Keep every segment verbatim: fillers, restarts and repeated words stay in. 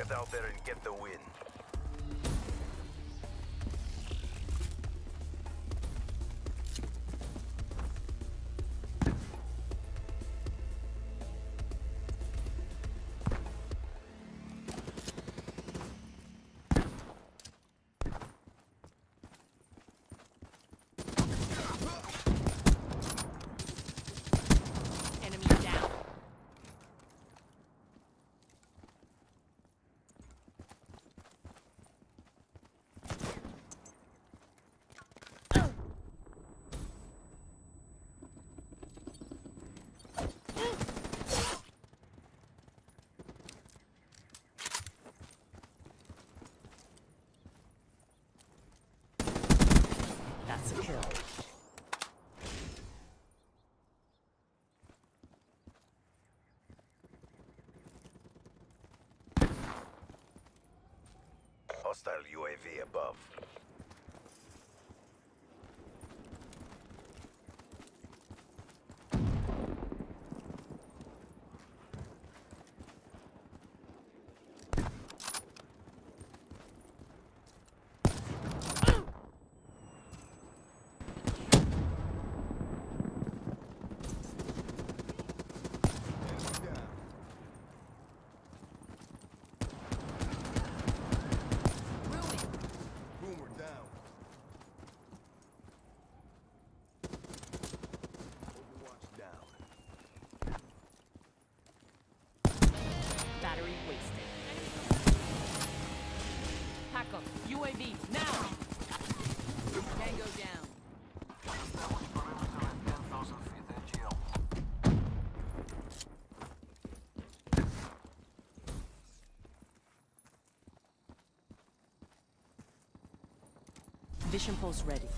get out there and get the win. That's a kill. Hostile U A V above. Battery wasted. Pack 'em. U A V, now! Tango down. Vision pulse ready.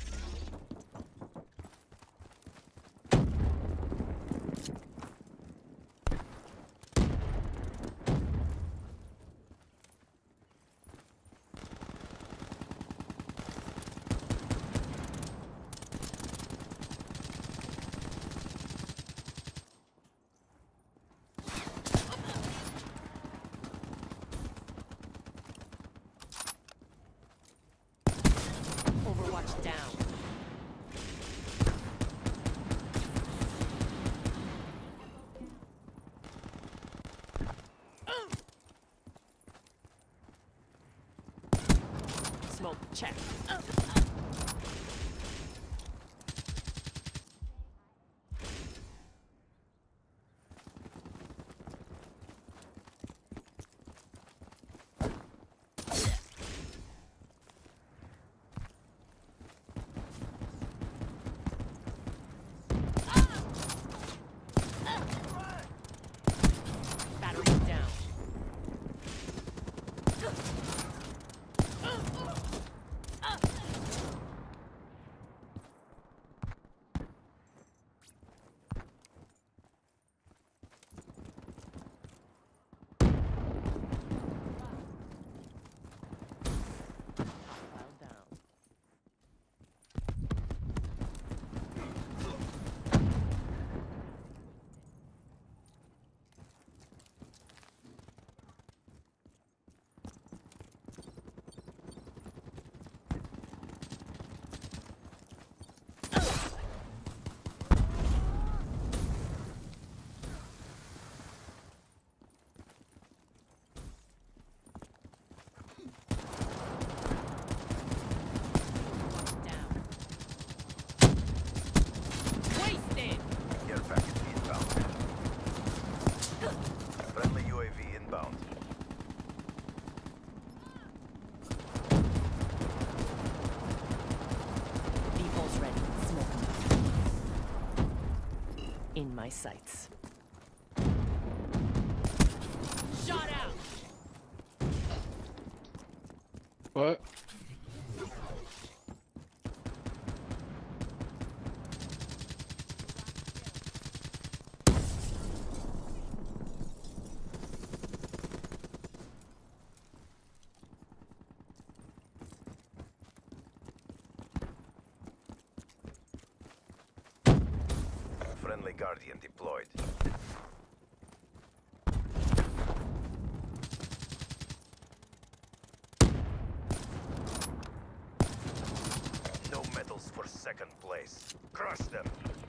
Overwatch down. Smoke check. Battery down. File down. Down. Wasted! Care package inbound. Friendly U A V inbound. Default's ready. Smoke 'em. In my sights. Shot out! What? Friendly Guardian deployed. second place. Crush them.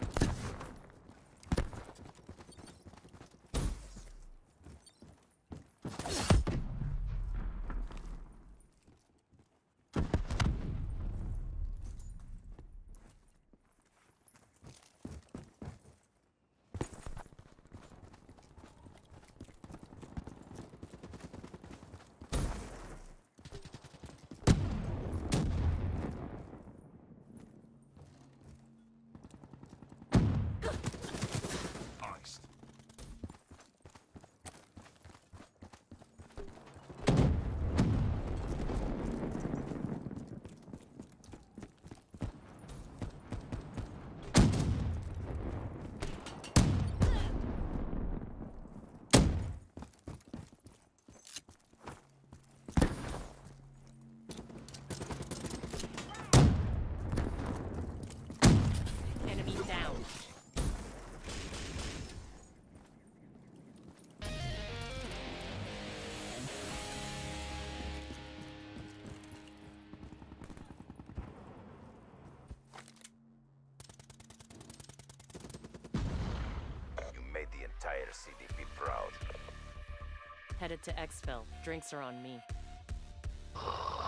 Enemy down. You made the entire C D P proud. Headed to Exfil. Drinks are on me.